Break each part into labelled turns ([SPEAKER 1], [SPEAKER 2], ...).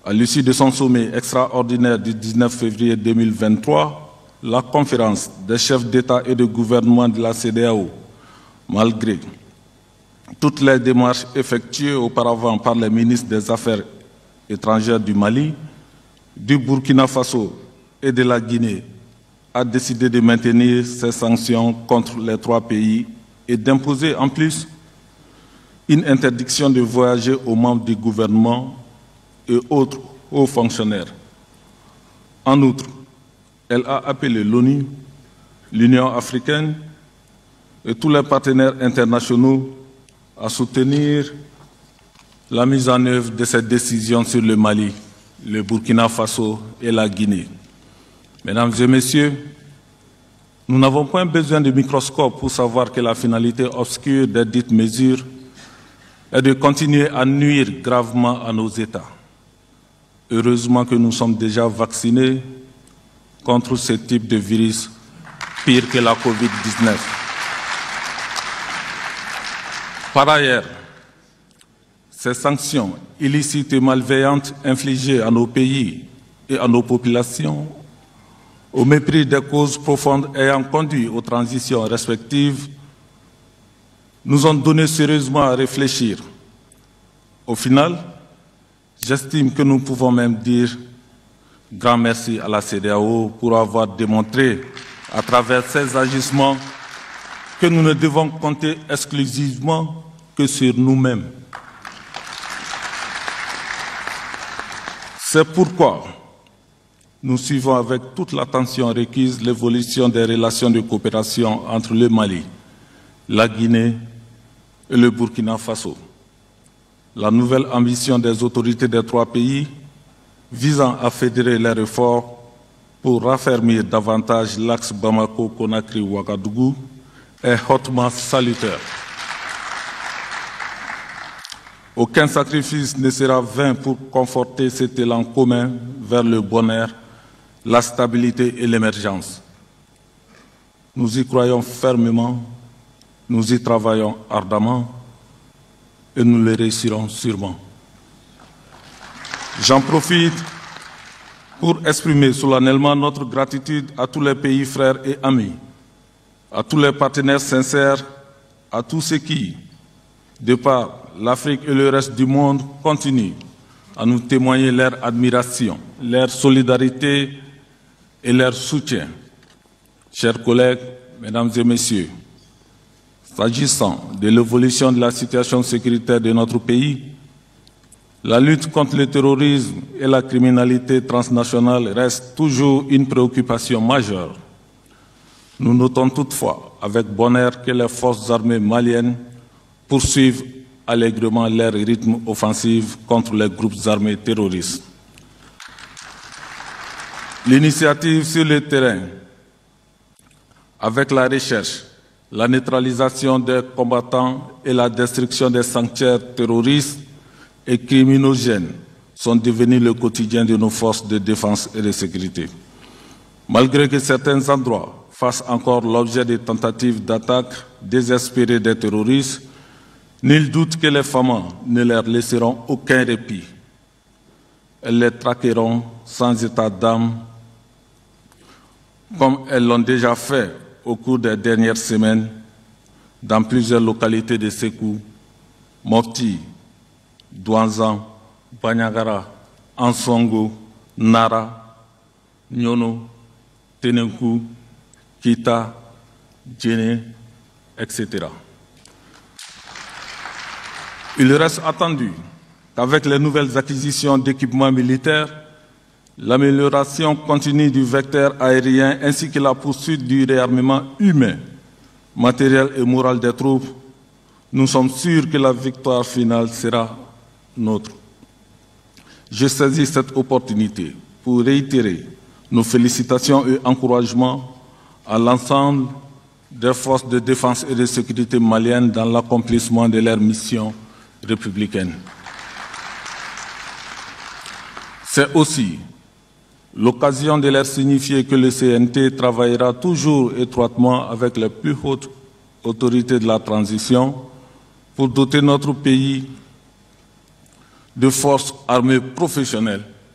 [SPEAKER 1] À l'issue de son sommet extraordinaire du 19 février 2023, la conférence des chefs d'État et de gouvernement de la CEDEAO, malgré toutes les démarches effectuées auparavant par les ministres des Affaires étrangères du Mali, du Burkina Faso et de la Guinée, a décidé de maintenir ces sanctions contre les trois pays et d'imposer en plus une interdiction de voyager aux membres du gouvernement et autres hauts fonctionnaires. En outre, elle a appelé l'ONU, l'Union africaine et tous les partenaires internationaux à soutenir la mise en œuvre de cette décision sur le Mali, le Burkina Faso et la Guinée. Mesdames et messieurs, nous n'avons point besoin de microscope pour savoir que la finalité obscure de dites mesures est de continuer à nuire gravement à nos États. Heureusement que nous sommes déjà vaccinés contre ce type de virus pire que la Covid-19. Par ailleurs, ces sanctions illicites et malveillantes infligées à nos pays et à nos populations, au mépris des causes profondes ayant conduit aux transitions respectives, nous ont donné sérieusement à réfléchir. Au final, j'estime que nous pouvons même dire grand merci à la CEDEAO pour avoir démontré, à travers ses agissements, que nous ne devons compter exclusivement que sur nous-mêmes. C'est pourquoi nous suivons avec toute l'attention requise l'évolution des relations de coopération entre le Mali, la Guinée et le Burkina Faso. La nouvelle ambition des autorités des trois pays visant à fédérer les efforts pour raffermir davantage l'axe Bamako-Conakry-Ouagadougou est hautement salutaire. Aucun sacrifice ne sera vain pour conforter cet élan commun vers le bonheur, la stabilité et l'émergence. Nous y croyons fermement, nous y travaillons ardemment et nous le réussirons sûrement. J'en profite pour exprimer solennellement notre gratitude à tous les pays frères et amis, à tous les partenaires sincères, à tous ceux qui, de par l'Afrique et le reste du monde, continuent à nous témoigner leur admiration, leur solidarité et leur soutien. Chers collègues, mesdames et messieurs, s'agissant de l'évolution de la situation sécuritaire de notre pays, la lutte contre le terrorisme et la criminalité transnationale reste toujours une préoccupation majeure. Nous notons toutefois avec bonheur que les forces armées maliennes poursuivent allègrement leur rythme offensif contre les groupes armés terroristes. L'initiative sur le terrain, avec la recherche, la neutralisation des combattants et la destruction des sanctuaires terroristes et criminogènes, sont devenus le quotidien de nos forces de défense et de sécurité. Malgré que certains endroits fassent encore l'objet de tentatives d'attaque désespérées des terroristes, nul doute que les femmes ne leur laisseront aucun répit. Elles les traqueront sans état d'âme, comme elles l'ont déjà fait au cours des dernières semaines dans plusieurs localités de Sékou, Mopti, Douanzan, Banyagara, Ansongo, Nara, Nyono, Tenenkou, Kita, Djene, etc. Il reste attendu qu'avec les nouvelles acquisitions d'équipements militaires, l'amélioration continue du vecteur aérien ainsi que la poursuite du réarmement humain, matériel et moral des troupes, nous sommes sûrs que la victoire finale sera nôtre. Je saisis cette opportunité pour réitérer nos félicitations et encouragements à l'ensemble des forces de défense et de sécurité maliennes dans l'accomplissement de leur mission républicaine. C'est aussi l'occasion de leur signifier que le CNT travaillera toujours étroitement avec les plus hautes autorités de la transition pour doter notre pays de forces armées professionnelles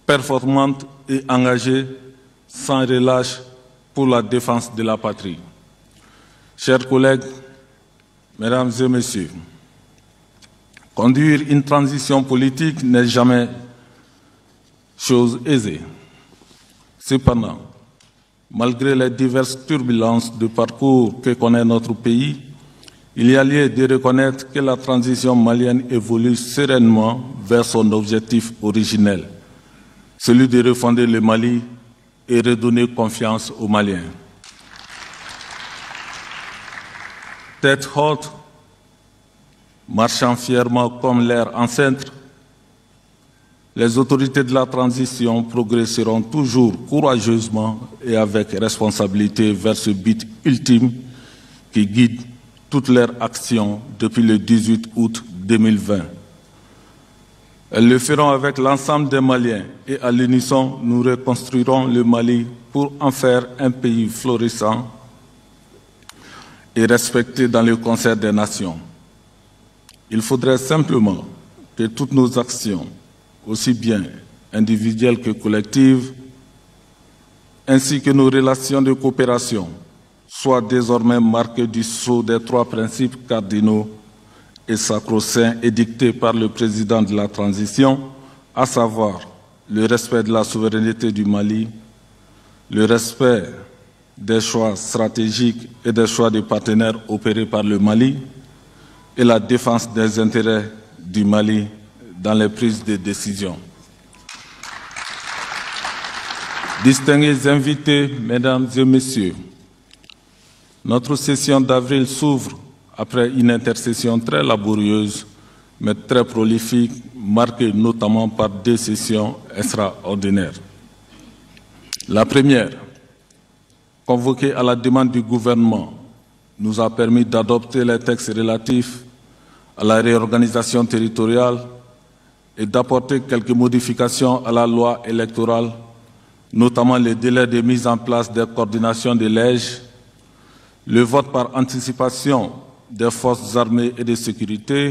[SPEAKER 1] performante et engagée sans relâche pour la défense de la patrie. Chers collègues, mesdames et messieurs, conduire une transition politique n'est jamais chose aisée. Cependant, malgré les diverses turbulences de parcours que connaît notre pays, il y a lieu de reconnaître que la transition malienne évolue sereinement vers son objectif originel, celui de refonder le Mali et redonner confiance aux Maliens. Tête haute, marchant fièrement comme l'air enceinte, les autorités de la transition progresseront toujours courageusement et avec responsabilité vers ce but ultime qui guide toutes leurs actions depuis le 18 août 2020. Elles le feront avec l'ensemble des Maliens et à l'unisson, nous reconstruirons le Mali pour en faire un pays florissant et respecté dans le concert des nations. Il faudrait simplement que toutes nos actions, aussi bien individuelles que collectives, ainsi que nos relations de coopération, soient désormais marquées du sceau des 3 principes cardinaux et sacro-saints édictés par le président de la transition, à savoir le respect de la souveraineté du Mali, le respect des choix stratégiques et des choix de partenaires opérés par le Mali et la défense des intérêts du Mali dans les prises de décision. Distingués invités, mesdames et messieurs, notre session d'avril s'ouvre après une intercession très laborieuse, mais très prolifique, marquée notamment par 2 sessions extraordinaires. La première, convoquée à la demande du gouvernement, nous a permis d'adopter les textes relatifs à la réorganisation territoriale et d'apporter quelques modifications à la loi électorale, notamment les délais de mise en place des coordinations de lèges, le vote par anticipation des forces armées et de sécurité,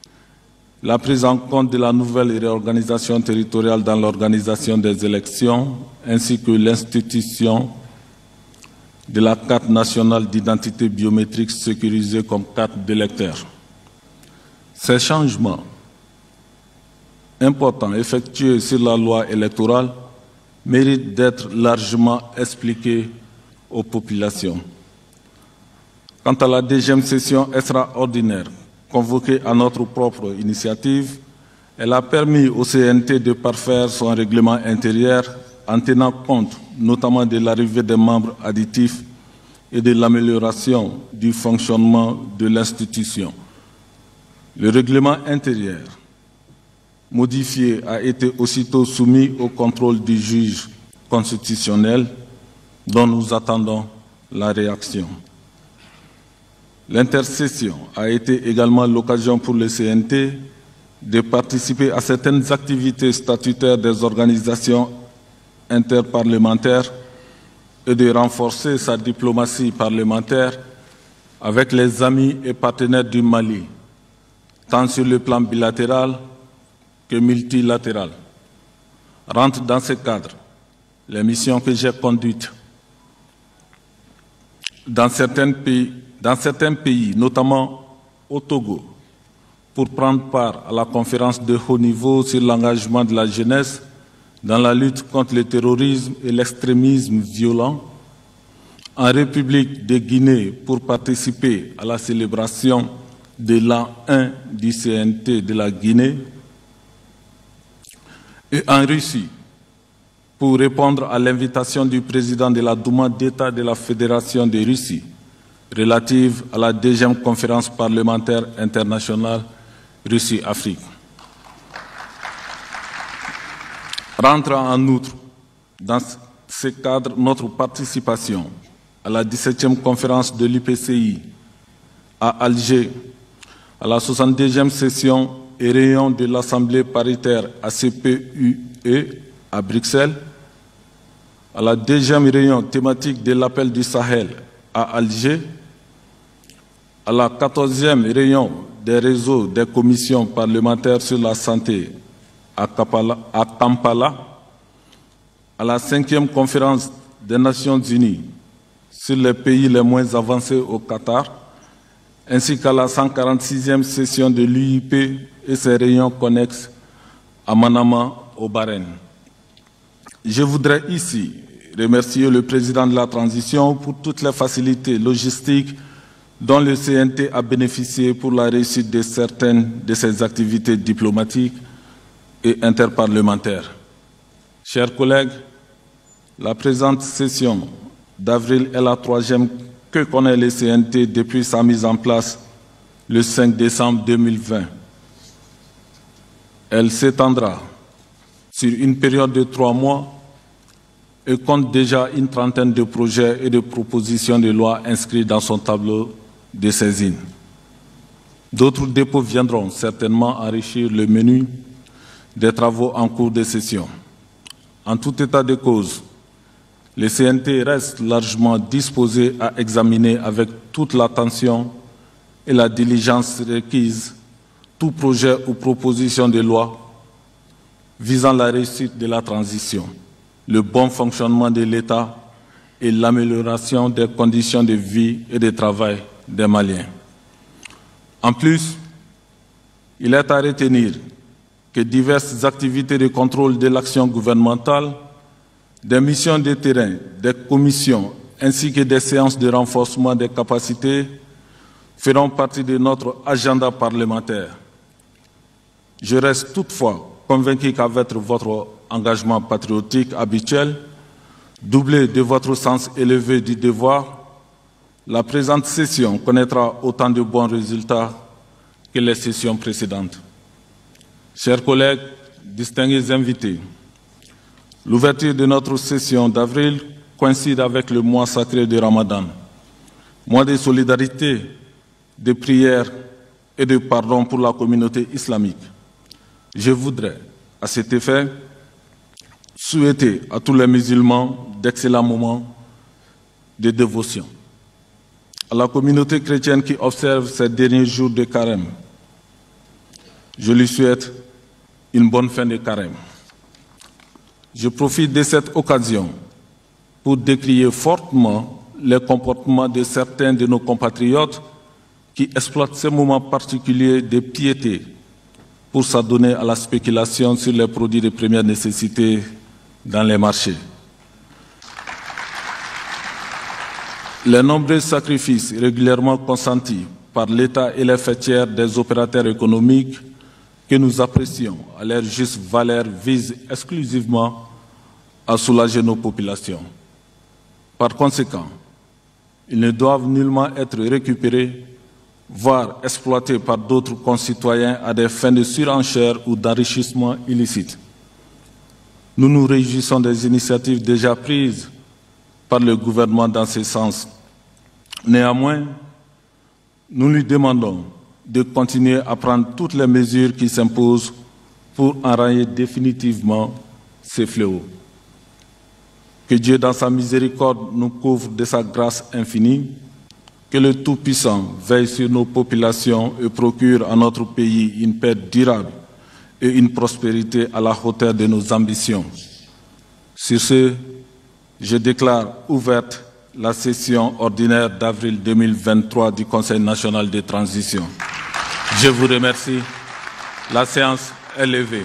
[SPEAKER 1] la prise en compte de la nouvelle réorganisation territoriale dans l'organisation des élections, ainsi que l'institution de la carte nationale d'identité biométrique sécurisée comme carte d'électeur. Ces changements importants effectués sur la loi électorale méritent d'être largement expliqués aux populations. Quant à la 2e session extraordinaire, convoquée à notre propre initiative, elle a permis au CNT de parfaire son règlement intérieur en tenant compte notamment de l'arrivée des membres additifs et de l'amélioration du fonctionnement de l'institution. Le règlement intérieur modifié a été aussitôt soumis au contrôle du juge constitutionnel dont nous attendons la réaction. L'intercession a été également l'occasion pour le CNT de participer à certaines activités statutaires des organisations interparlementaires et de renforcer sa diplomatie parlementaire avec les amis et partenaires du Mali, tant sur le plan bilatéral que multilatéral. Rentrent dans ce cadre les missions que j'ai conduites dans certains pays, notamment au Togo, pour prendre part à la conférence de haut niveau sur l'engagement de la jeunesse dans la lutte contre le terrorisme et l'extrémisme violent, en République de Guinée pour participer à la célébration de l'an 1 du CNT de la Guinée, et en Russie pour répondre à l'invitation du président de la Douma d'État de la Fédération de Russie relative à la 2e conférence parlementaire internationale Russie-Afrique. Rentre en outre dans ce cadre notre participation à la 17e conférence de l'UPCI à Alger, à la 62e session et réunion de l'Assemblée paritaire ACPUE à Bruxelles, à la 2e réunion thématique de l'appel du Sahel à Alger, à la 14e réunion des réseaux des commissions parlementaires sur la santé à Kampala, à la 5e conférence des Nations Unies sur les pays les moins avancés au Qatar, ainsi qu'à la 146e session de l'UIP et ses réunions connexes à Manama, au Bahreïn. Je voudrais ici remercier le président de la transition pour toutes les facilités logistiques dont le CNT a bénéficié pour la réussite de certaines de ses activités diplomatiques et interparlementaires. Chers collègues, la présente session d'avril est la 3e que connaît le CNT depuis sa mise en place le 5 décembre 2020. Elle s'étendra sur une période de 3 mois et compte déjà une trentaine de projets et de propositions de loi inscrits dans son tableau de saisine. D'autres dépôts viendront certainement enrichir le menu des travaux en cours de session. En tout état de cause, le CNT reste largement disposé à examiner avec toute l'attention et la diligence requise tout projet ou proposition de loi visant la réussite de la transition, le bon fonctionnement de l'État et l'amélioration des conditions de vie et de travail des Maliens. En plus, il est à retenir que diverses activités de contrôle de l'action gouvernementale, des missions de terrain, des commissions ainsi que des séances de renforcement des capacités feront partie de notre agenda parlementaire. Je reste toutefois convaincu qu'avec votre engagement patriotique habituel, doublé de votre sens élevé du devoir, la présente session connaîtra autant de bons résultats que les sessions précédentes. Chers collègues, distingués invités, l'ouverture de notre session d'avril coïncide avec le mois sacré de Ramadan, mois de solidarité, de prière et de pardon pour la communauté islamique. Je voudrais, à cet effet, souhaiter à tous les musulmans d'excellents moments de dévotion. À la communauté chrétienne qui observe ces derniers jours de carême, je lui souhaite une bonne fin de carême. Je profite de cette occasion pour décrier fortement les comportements de certains de nos compatriotes qui exploitent ces moments particuliers de piété pour s'adonner à la spéculation sur les produits de première nécessité dans les marchés. Les nombreux sacrifices régulièrement consentis par l'État et les fêtières des opérateurs économiques que nous apprécions à leur juste valeur visent exclusivement à soulager nos populations. Par conséquent, ils ne doivent nullement être récupérés, voire exploités par d'autres concitoyens à des fins de surenchère ou d'enrichissement illicite. Nous nous réjouissons des initiatives déjà prises par le gouvernement dans ce sens. Néanmoins, nous lui demandons de continuer à prendre toutes les mesures qui s'imposent pour enrayer définitivement ces fléaux. Que Dieu, dans sa miséricorde, nous couvre de sa grâce infinie, que le Tout-Puissant veille sur nos populations et procure à notre pays une paix durable et une prospérité à la hauteur de nos ambitions. Sur ce, je déclare ouverte la session ordinaire d'avril 2023 du Conseil national de transition. Je vous remercie. La séance est levée.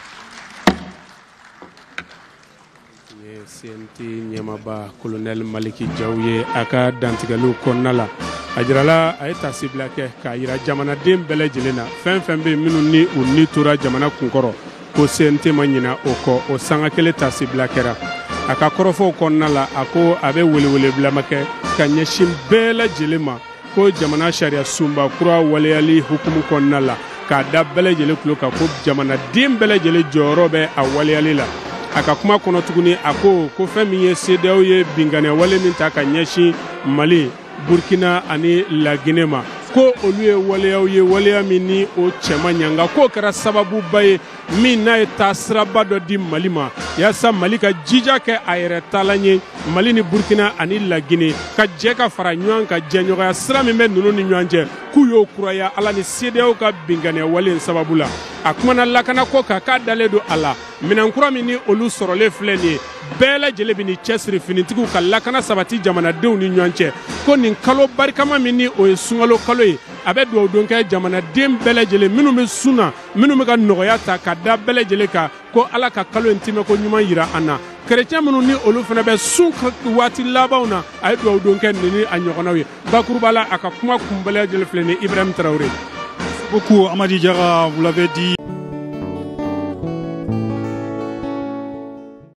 [SPEAKER 2] CNT Nyamaba colonel Maliki Diaouye aka dantigalo konnala ajirala ayeta siblake ka yira jamana dem bele jelena fen be minu ni uni tora jamana kunkoro ko CNT manyina oko o sanga kele ta siblakera aka korofo konnala ako abe welewele blamake kanyeshim bele jelema ko jamana sharia sumba kura waleyali hukumu konnala ka da bele jele kloka ko jamana dem bele jele jorobe a waleyali la aka kuma kono tuguni ako ko femi ye CEDEAO ye bingane wale min ta ka nyeshi Mali Burkina ani la Guinée ma ko oluye waleya min ni o chema nyanga ko kɛra sababu baye min na ta siraba dɔ di Mali ma yasa Mali ka jija kɛ a yɛrɛ talanye Mali ni Burkina ani La Guinée ka jɛ ka fara ɲɔgɔn ka jɛɲɔgɔnya sira min bɛ ninnu ni ɲɔgɔn cɛ k'u y'o kuraya Ala ni CEDEAO ka binganiya wale in sababu la. A kumana lakana ko kan k'a dalen don a la minɛnkura min ni olu sɔrɔlen filɛ nin ye bɛɛ lajɛlen bɛ ni cɛsiri finitigiw ka lakana sabati jamanadenw ni ɲɔgɔn cɛ ko nin kalo barikama min ni o ye sunkalo kalo ye a bɛ dugawu don kɛ jamanaden bɛɛ lajɛlen minnu bɛ sun na minnu bɛ ka nɔgɔya ta ka da bɛɛ lajɛlen kan ko Ala ka kalo in timɛ ko ɲuman yira an na. Chrétien minnu ni olu fana bɛ sun waati labanw na a ye dugawu don kɛ nin a ɲɔgɔnnaw ye. Bakuruba la a ka kuma kunbɛla lajɛlen filɛ ni Ibrahim Traoré.
[SPEAKER 3] Beaucoup Amadi Diarra, vous l'avez dit.